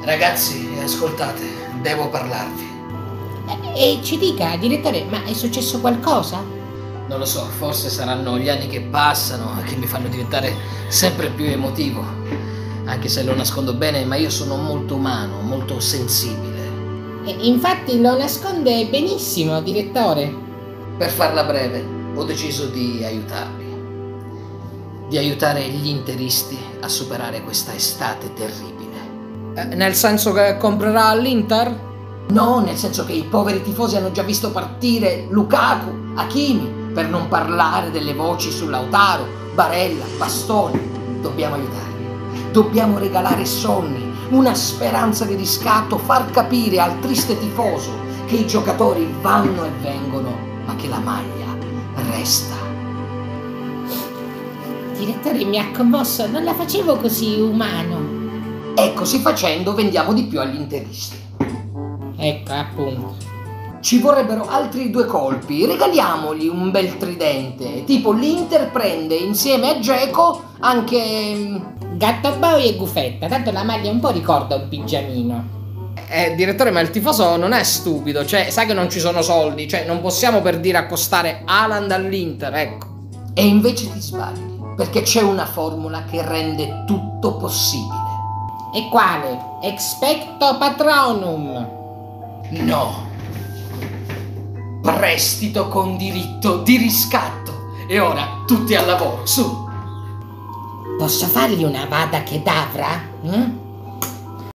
Ragazzi, ascoltate, devo parlarvi. E ci dica, direttore, ma è successo qualcosa? Non lo so, forse saranno gli anni che passano che mi fanno diventare sempre più emotivo. Anche se lo nascondo bene, ma io sono molto umano, molto sensibile. Infatti lo nasconde benissimo, direttore. Per farla breve, ho deciso di aiutarvi. Di aiutare gli interisti a superare questa estate terribile. Nel senso che comprerà l'Inter? No, nel senso che i poveri tifosi hanno già visto partire Lukaku, Hakimi, per non parlare delle voci su Lautaro, Barella, Bastoni. Dobbiamo aiutarli. Dobbiamo regalare sogni, una speranza di riscatto, far capire al triste tifoso che i giocatori vanno e vengono, ma che la maglia resta. Direttore, mi ha commosso, non la facevo così umano. E così facendo vendiamo di più agli interisti. Ecco, appunto. Ci vorrebbero altri 2 colpi, regaliamogli un bel tridente, tipo l'Inter prende insieme a Dzeko anche... Gattoboy e Gufetta, tanto la maglia un po' ricorda un pigiamino. Direttore, ma il tifoso non è stupido, cioè sa che non ci sono soldi, cioè non possiamo per dire accostare Haaland all'Inter, ecco. E invece ti sbagli, perché c'è una formula che rende tutto possibile. E quale? Expecto Patronum. No. Prestito con diritto di riscatto. E ora tutti al lavoro, su. Posso fargli una vada kedavra?